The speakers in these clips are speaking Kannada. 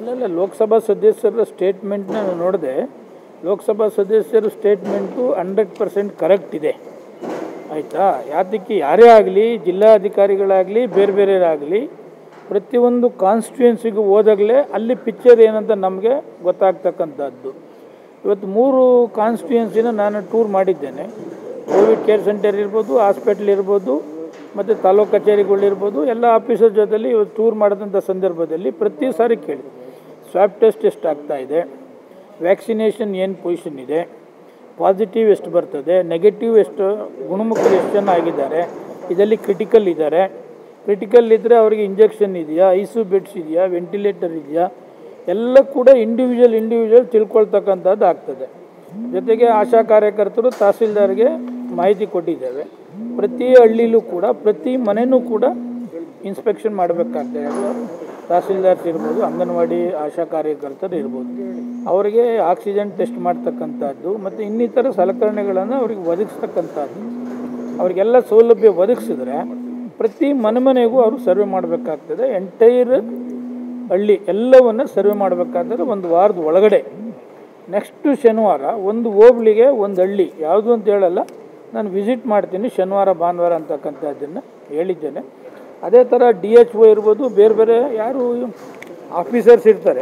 ಇಲ್ಲ ಲೋಕಸಭಾ ಸದಸ್ಯರ ಸ್ಟೇಟ್ಮೆಂಟ್ನ ನೋಡಿದೆ. ಲೋಕಸಭಾ ಸದಸ್ಯರ ಸ್ಟೇಟ್ಮೆಂಟು 100% ಕರೆಕ್ಟ್ ಇದೆ, ಆಯಿತಾ. ಯಾತಕ್ಕೆ ಯಾರೇ ಆಗಲಿ, ಜಿಲ್ಲಾಧಿಕಾರಿಗಳಾಗಲಿ, ಬೇರೆ ಬೇರೆಯವರಾಗಲಿ, ಪ್ರತಿಯೊಂದು ಕಾನ್ಸ್ಟಿಟ್ಯೂನ್ಸಿಗೂ ಹೋದಾಗಲೇ ಅಲ್ಲಿ ಪಿಕ್ಚರ್ ಏನಂತ ನಮಗೆ ಗೊತ್ತಾಗ್ತಕ್ಕಂಥದ್ದು. ಇವತ್ತು 3 ಕಾನ್ಸ್ಟಿಟ್ಯೂನ್ಸಿನ ನಾನು ಟೂರ್ ಮಾಡಿದ್ದೇನೆ. ಕೋವಿಡ್ ಕೇರ್ ಸೆಂಟರ್ ಇರ್ಬೋದು, ಹಾಸ್ಪಿಟ್ಲ್ ಇರ್ಬೋದು, ಮತ್ತು ತಾಲೂಕು ಕಚೇರಿಗಳಿರ್ಬೋದು, ಎಲ್ಲ ಆಫೀಸರ್ ಜೊತೆಲಿ ಇವತ್ತು ಟೂರ್ ಮಾಡಿದಂಥ ಸಂದರ್ಭದಲ್ಲಿ ಪ್ರತಿ ಸಾರಿ ಕೇಳಿ, ಸ್ವಾಬ್ ಟೆಸ್ಟ್ ಎಷ್ಟು ಆಗ್ತಾಯಿದೆ, ವ್ಯಾಕ್ಸಿನೇಷನ್ ಏನು ಪೊಸಿಷನ್ ಇದೆ, ಪಾಸಿಟಿವ್ ಎಷ್ಟು ಬರ್ತದೆ, ನೆಗೆಟಿವ್ ಎಷ್ಟು, ಗುಣಮುಖರು ಎಷ್ಟು ಜನ ಆಗಿದ್ದಾರೆ, ಇದರಲ್ಲಿ ಕ್ರಿಟಿಕಲ್ ಇದ್ದಾರೆ, ಕ್ರಿಟಿಕಲ್ ಇದ್ದರೆ ಅವರಿಗೆ ಇಂಜೆಕ್ಷನ್ ಇದೆಯಾ, ಐಸು ಬೆಡ್ಸ್ ಇದೆಯಾ, ವೆಂಟಿಲೇಟರ್ ಇದೆಯಾ, ಎಲ್ಲ ಕೂಡ ಇಂಡಿವಿಜುವಲ್ ತಿಳ್ಕೊಳ್ತಕ್ಕಂಥದ್ದು ಆಗ್ತದೆ. ಜೊತೆಗೆ ಆಶಾ ಕಾರ್ಯಕರ್ತರು ತಹಸೀಲ್ದಾರ್ಗೆ ಮಾಹಿತಿ ಕೊಟ್ಟಿದ್ದೇವೆ. ಪ್ರತಿ ಹಳ್ಳಿಲೂ ಕೂಡ, ಪ್ರತಿ ಮನೆಯೂ ಕೂಡ ಇನ್ಸ್ಪೆಕ್ಷನ್ ಮಾಡಬೇಕಾಗ್ತದೆ. ತಹಸೀಲ್ದಾರ್ಸ್ ಇರ್ಬೋದು, ಅಂಗನವಾಡಿ ಆಶಾ ಕಾರ್ಯಕರ್ತರು ಇರ್ಬೋದು, ಅವರಿಗೆ ಆಕ್ಸಿಜನ್ ಟೆಸ್ಟ್ ಮಾಡ್ತಕ್ಕಂಥದ್ದು ಮತ್ತು ಇನ್ನಿತರ ಸಲಕರಣೆಗಳನ್ನು ಅವ್ರಿಗೆ ಒದಗಿಸ್ತಕ್ಕಂಥದ್ದು. ಅವರಿಗೆಲ್ಲ ಸೌಲಭ್ಯ ಒದಗಿಸಿದ್ರೆ ಪ್ರತಿ ಮನೆಗೂ ಅವರು ಸರ್ವೆ ಮಾಡಬೇಕಾಗ್ತದೆ. ಎಂಟೈರ್ ಹಳ್ಳಿ ಎಲ್ಲವನ್ನು ಸರ್ವೆ ಮಾಡಬೇಕಾದ್ರೆ ಒಂದು ವಾರದ ಒಳಗಡೆ. ನೆಕ್ಸ್ಟು ಶನಿವಾರ ಒಂದು ಹೋಬ್ಳಿಗೆ ಒಂದು ಹಳ್ಳಿ, ಯಾವುದು ಅಂತ ಹೇಳಲ್ಲ, ನಾನು ವಿಸಿಟ್ ಮಾಡ್ತೀನಿ ಶನಿವಾರ ಭಾನುವಾರ ಅಂತಕ್ಕಂಥದ್ದನ್ನು ಹೇಳಿದ್ದೇನೆ. ಅದೇ ಥರ DHO ಇರ್ಬೋದು, ಬೇರೆ ಬೇರೆ ಯಾರು ಆಫೀಸರ್ಸ್ ಇರ್ತಾರೆ,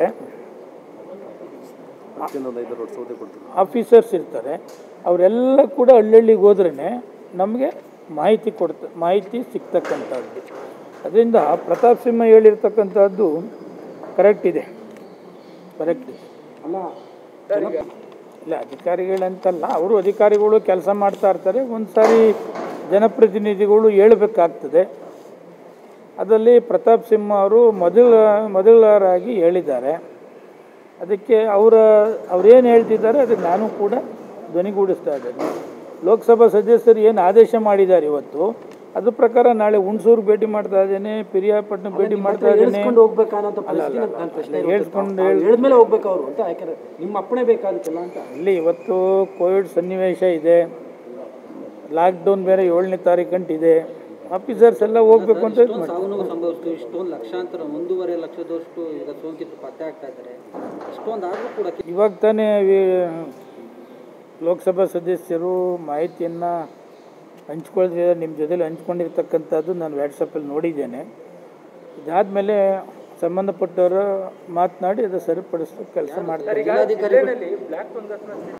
ಅವರೆಲ್ಲ ಕೂಡ ಹಳ್ಳಿಗೆ ಹೋದ್ರೇ ನಮಗೆ ಮಾಹಿತಿ ಸಿಗ್ತಕ್ಕಂಥದ್ದು. ಅದರಿಂದ ಪ್ರತಾಪ್ ಸಿಂಹ ಹೇಳಿರ್ತಕ್ಕಂಥದ್ದು ಕರೆಕ್ಟ್ ಇದೆ. ಇಲ್ಲ ಅಧಿಕಾರಿಗಳಂತಲ್ಲ, ಅವರು ಅಧಿಕಾರಿಗಳು ಕೆಲಸ ಮಾಡ್ತಾ ಇರ್ತಾರೆ. ಒಂದು ಸಾರಿ ಜನಪ್ರತಿನಿಧಿಗಳು ಹೇಳಬೇಕಾಗ್ತದೆ. ಅದರಲ್ಲಿ ಪ್ರತಾಪ್ ಸಿಂಹ ಅವರು ಮೊದಲರಾಗಿ ಹೇಳಿದ್ದಾರೆ. ಅದಕ್ಕೆ ಅವರೇನು ಹೇಳ್ತಿದ್ದಾರೆ ಅದಕ್ಕೆ ನಾನು ಕೂಡ ಧ್ವನಿಗೂಡಿಸ್ತಾ ಇದ್ದೇನೆ. ಲೋಕಸಭಾ ಸದಸ್ಯರು ಏನು ಆದೇಶ ಮಾಡಿದ್ದಾರೆ ಇವತ್ತು, ಅದ್ರ ಪ್ರಕಾರ ನಾಳೆ ಹುಣಸೂರು ಭೇಟಿ ಮಾಡ್ತಾ ಇದ್ದೇನೆ, ಪಿರಿಯಾಪಟ್ಟಣ ಭೇಟಿ ಮಾಡ್ತಾ ಇದ್ದೇನೆ. ಇಲ್ಲಿ ಇವತ್ತು ಕೋವಿಡ್ ಸನ್ನಿವೇಶ ಇದೆ, ಲಾಕ್ಡೌನ್ ಬೇರೆ 7ನೇ ತಾರೀಕು ಗಂಟಿದೆ. ಆಫೀಸರ್ಸ್ ಎಲ್ಲ ಹೋಗ್ಬೇಕು ಅಂತ ಸಂಭವಿಸ್ತು. ಇಷ್ಟೊಂದು ಲಕ್ಷಾಂತರ 1.5 ಲಕ್ಷದಷ್ಟು ಈಗ ಸೋಂಕಿತರು ಪತ್ತೆ ಆಗ್ತಾ ಇದ್ದಾರೆ. ಇಷ್ಟೊಂದು ಆದರೂ ಕೂಡ ಇವಾಗ ತಾನೇ ಲೋಕಸಭಾ ಸದಸ್ಯರು ಮಾಹಿತಿಯನ್ನು ಹಂಚ್ಕೊಳ್ತಿದ್ದಾರೆ, ನಿಮ್ಮ ಜೊತೆಲಿ ಹಂಚ್ಕೊಂಡಿರ್ತಕ್ಕಂಥದ್ದು ನಾನು ವಾಟ್ಸಪ್ಪಲ್ಲಿ ನೋಡಿದ್ದೇನೆ. ಇದಾದಮೇಲೆ ಸಂಬಂಧಪಟ್ಟವರು ಮಾತನಾಡಿ ಅದು ಸರಿಪಡಿಸೋ ಕೆಲಸ ಮಾಡ್ತಾರೆ.